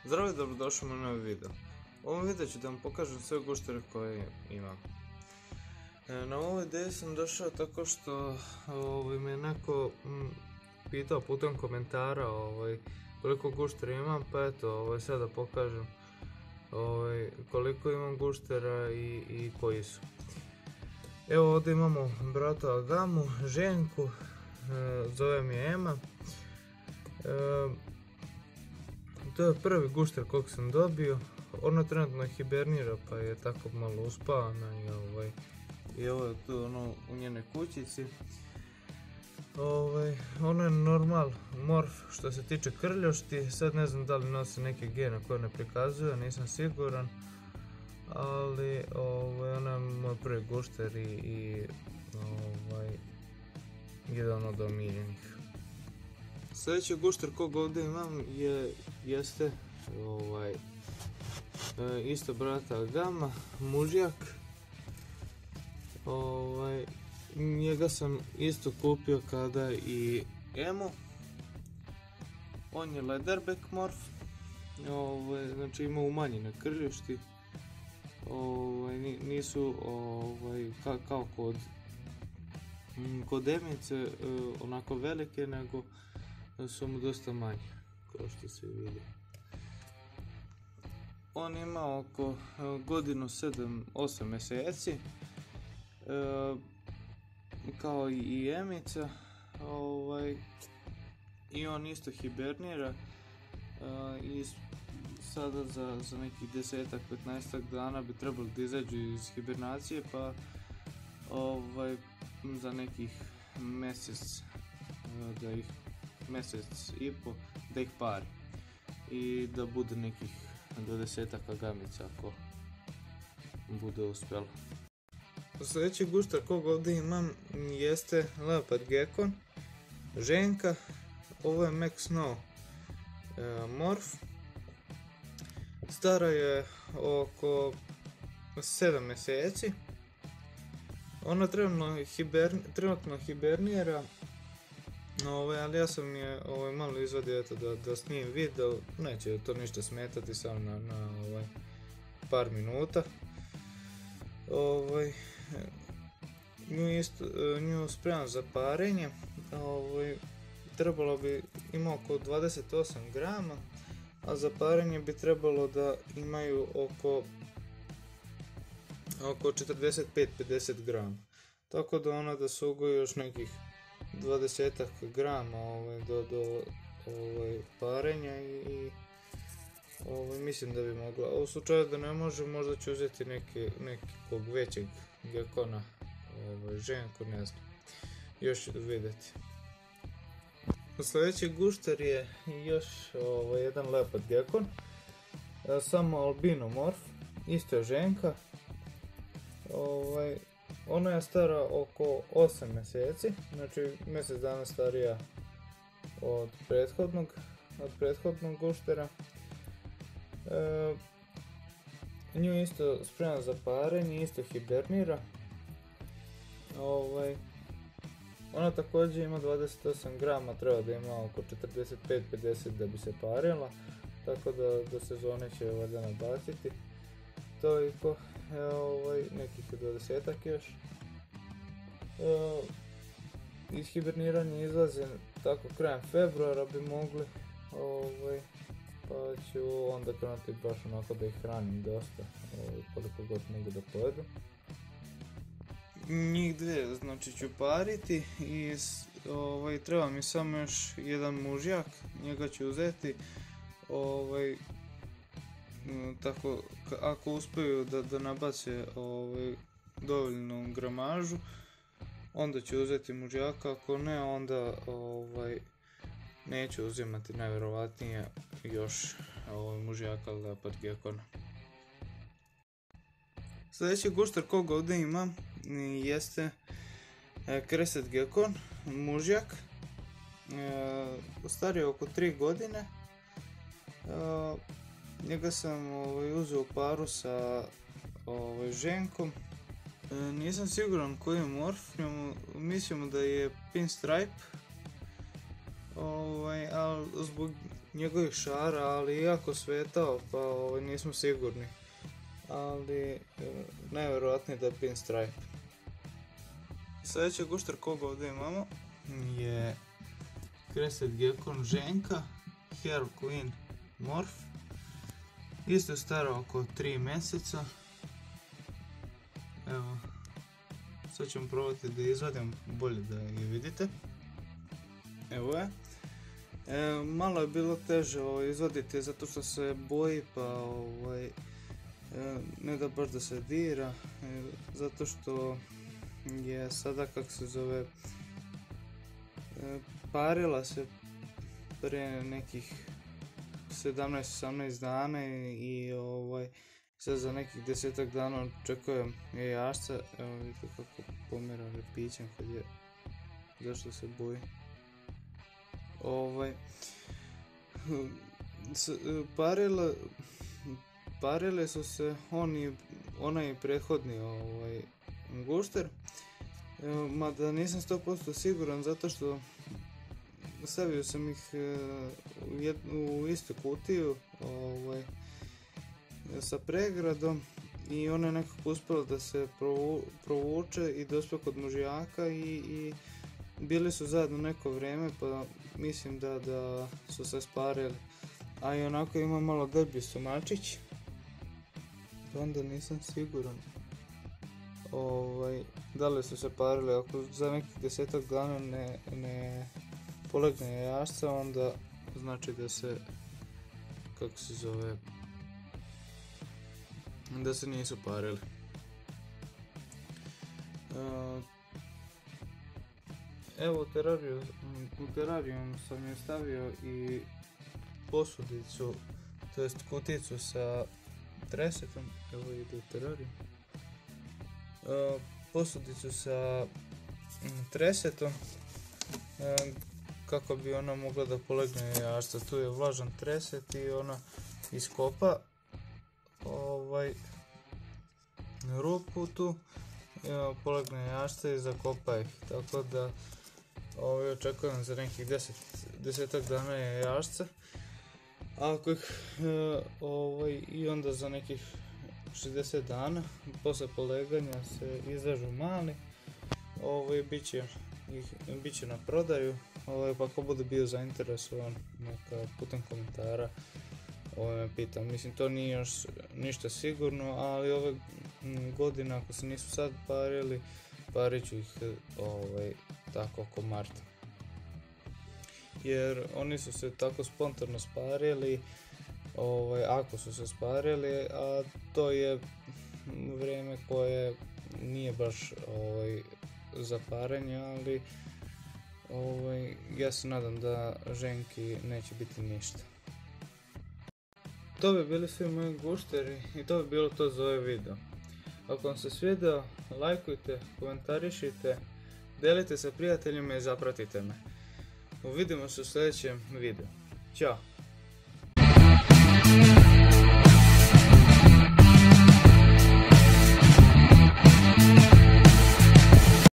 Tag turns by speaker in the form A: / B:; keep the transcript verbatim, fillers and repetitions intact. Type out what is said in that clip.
A: Zdravo i dobrodošli u novi video. U ovom videu ću da vam pokažem sve guštere koje imam. Na ovu ideju sam došao tako što ovaj, me neko m, pitao putem komentara ovaj, koliko guštera imam, pa eto ovaj, sada pokažem ovaj, koliko imam guštera i, i koji su. Evo ovdje imamo brata Agamu, Ženku, e, zovem je Ema. E, To je prvi gušter kog sam dobio. Ona trenutno hibernira pa je tako malo uspavana i ovaj i ovo je tu ono u njenoj kućici. Ovaj, ono je normal morf što se tiče krljošti, sad ne znam da li nosi neke gene koje ne prikazuje, nisam siguran, ali ovaj, ona je moj prvi gušter i, i ovaj, jedan od omiljenih. Sljedeći gušter kog ovdje imam je, jeste ovaj, e, isto brata Agama, mužjak. Ovaj, njega sam isto kupio kada i Emu. On je leatherback morf, ovaj, znači ima umanjene krljošti. Ovaj, nisu ovaj, ka, kao kod, kod Emice e, onako velike, nego su mu dosta manje, kao što se vidi. On ima oko godinu sedam osam mjeseci, e, kao i Emica, ovaj, i on isto hibernira e, i sada za, za nekih desetak petnaestak dana bi trebali da izađu iz hibernacije, pa ovaj, za nekih mjesec da ih mjesec i po da ih pari i da bude nekih dvadesetak agamica ako bude uspjelo. Sljedeći gušter kog ovdje imam jeste leopard gekon, Ženka. Ovo je Max Snow e, morf. Stara je oko sedam mjeseci. Ona trenutno, hiber, trenutno hibernira. Ovaj, ali ja sam je ovaj, malo izvadio eto, da, da snimim video, neće to ništa smetati, samo na, na ovaj, par minuta. Ovaj, nju, isto, nju spremam za parenje, ovaj, trebalo bi ima oko dvadeset osam grama, a za parenje bi trebalo da imaju oko, oko četrdeset pet do pedeset grama, tako da ona da se ugoji još nekih dvadesetak grama ovaj, do, do ovaj, parenja i, i ovaj, mislim da bi mogla. U slučaju da ne može, možda ću uzeti neke, nekog većeg gekona, ovaj, Ženku, ne znam, još ću vidjeti. Sljedeći gušter je još ovaj, jedan leopard gekon, samo albino morf, isto je Ženka. Ovaj, Ona je stara oko osam mjeseci, znači mjesec dana starija od prethodnog, od prethodnog guštera. E, nju isto spremam za parenje, isto hibernira. Ovaj, ona također ima dvadeset osam grama, treba da ima oko četrdeset pet do pedeset da bi se parila, tako da do sezone će valjda nabaciti. Toliko, e, ovaj, nekih dvadesetak još. E, iz hiberniranja izlaze tako krajem februara bi mogli, ovaj, pa ću onda krenuti baš onako da ih hranim dosta, ovaj, koliko god mogu da pojedu. Njih dvije znači ću pariti i ovaj, treba mi samo još jedan mužjak, njega ću uzeti. Ovaj, tako, ako uspiju da, da nabace ovaj, dovoljnu gramažu, onda ću uzeti mužjaka, ako ne onda ovaj, neću uzimati najvjerovatnije još ovaj, mužjaka leopard gekona. Sljedeći gušter kog ovdje imam jeste crested gekon, mužjak, star je oko tri godine. Njega sam ovaj, uzeo u paru sa ovaj, Ženkom. E, nisam siguran koji je morf, mislimo da je pinstripe. ovaj, ali zbog njegovih šara, ali je jako svetao, pa ovaj, nismo sigurni. Ali e, najvjerojatnije da je pinstripe. Sljedeći gušter koga ovdje imamo je Crested Gekon ženka, Hair Queen Morph. Isto je stara oko tri mjeseca. Evo, sad ćemo probati da izvadim bolje da je vidite. Evo je. E, malo je bilo teže ovaj, izvaditi zato što se boji, pa ovaj, e, ne da baš da se dira, e, zato što je sada, kako se zove, e, parila se pre nekih sedamnaest osamnaest dana i, i ovaj, sad za nekih desetak dana očekujem jajašca. Evo vidite kako pomera repićem kad je, zašto se boji. Ovaj, parila, parile su se oni, onaj prethodni ovaj, gušter, mada nisam sto posto siguran zato što stavio sam ih u, jednu, u istu kutiju ovaj, sa pregradom i ona je nekako uspjela da se provu, provuče i dospio kod mužjaka i, i bili su zajedno neko vrijeme, pa mislim da, da su se sparili. A i onako ima malo deblji stomačić, onda nisam siguran ovaj, da li su se parili. Ako za nekih desetak dana ne, ne polegne jajašca, onda znači da se, kako se zove, da se nisu parili. Uh, Evo, terariju, u terariju sam je stavio i posudicu, to jest kuticu sa tresetom. Evo ide u terariju. Uh, posudicu sa mm, tresetom, uh, kako bi ona mogla da polegne jajašca. Tu je vlažan treset i ona iskopa ovaj, rupu tu, uh, polegne jajašca i zakopa ih. Tako da ovaj, očekujem za nekih deset, desetak dana jajašca. Ako ih, uh, ovaj, i onda za nekih šezdeset dana, posle poleganja se izražu mali, ovaj, bit će, ih, bit će na prodaju, ovaj, pa ko bude bio zainteresovan, neka putem komentara ovaj, me pita. Mislim, to nije još ništa sigurno, ali ove godine, ako se nisu sad parili, parit ću ih ovaj, tako oko marta. Jer oni su se tako spontano sparili, ovaj, ako su se sparili, a to je vrijeme koje nije baš ovaj, za parenje, ali ovaj, ja se nadam da ženki neće biti ništa. To bi bili svi moji gušteri i to bi bilo to za ovaj video. Ako vam se svidio, lajkujte, komentarišite, delite sa prijateljima i zapratite me. Uvidimo se u sljedećem videu. Ćao!